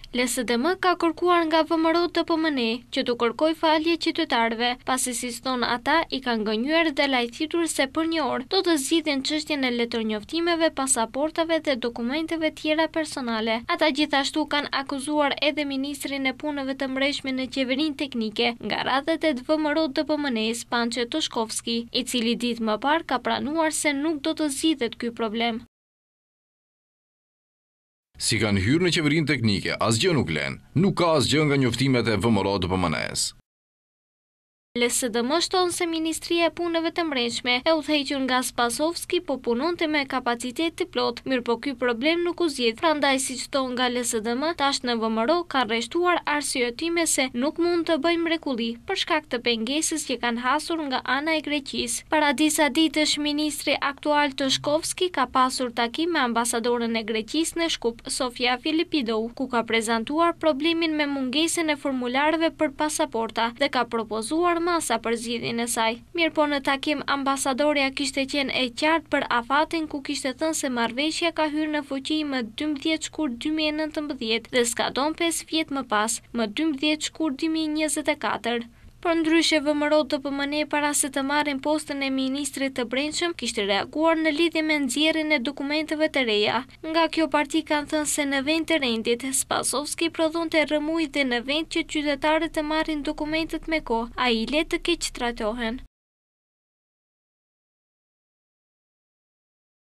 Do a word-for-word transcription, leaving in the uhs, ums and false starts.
L S D M ka kërkuar nga V M R O T P M N që të kërkoj falje qytetarëve, pasi si thonë ata i kanë gënjur dhe lajthitur se për një orë do të zgjidhin çështjen e letërnjoftimeve, pasaportave dhe dokumenteve tjera personale. Ata gjithashtu kanë akuzuar edhe ministrin e punëve të mbrojtshme në qeverinë teknike nga radhët e V M R O T P M N-s Pançe Toshkovski, i cili ditë më parë ka pranuar se nuk do të zgjidhet ky problem. Si kanë hyrë në qeverinë teknike, asgjë nuk lën, nuk ka asgjë nga njoftimet e V M R O T P M N-s. L S D M shton se Ministria e Punëve të Mbrojtshme e udhëhequr nga Spasovski po punonte me kapacitet të plot, mirë po ky problem nuk u zgjidh. Prandaj, siç thon nga L S D M, tash në V M R O ka rreshtuar arsyetime se nuk mund të bëjnë mrekulli për shkak të pengesës që kanë hasur nga ana e Greqisë. Para disa ditësh, ministri aktual Toshkovski ka pasur takim me ambasadorën e Greqisë në Shkup, Sofia Filipidou, ku ka prezantuar problemin me mungesën e formularëve për pasaporta dhe ka propozuar masa për zgjidhjen e saj. Mirë po në takim ambasadorja kishte qenë e qartë për afatin ku kishte thënë se marrëveshja ka hyrë në fuqi më dymbëdhjetë shkurt dy mijë e nëntëmbëdhjetë dhe skadon pesë vjet më pas, më dymbëdhjetë shkurt dy mijë e njëzet e katër. Por ndryshe V M R O T P M N para se të marrin postën e ministrit të brendshëm kishte reaguar në lidhje me nxjerrjen e dokumenteve të reja. Nga kjo parti kanë thënë se në vend të rendit, Spasovski prodhonte rrëmuj dhe në vend që qytetarët të marrin dokumentet me kohë, ai le të keq trajtohen.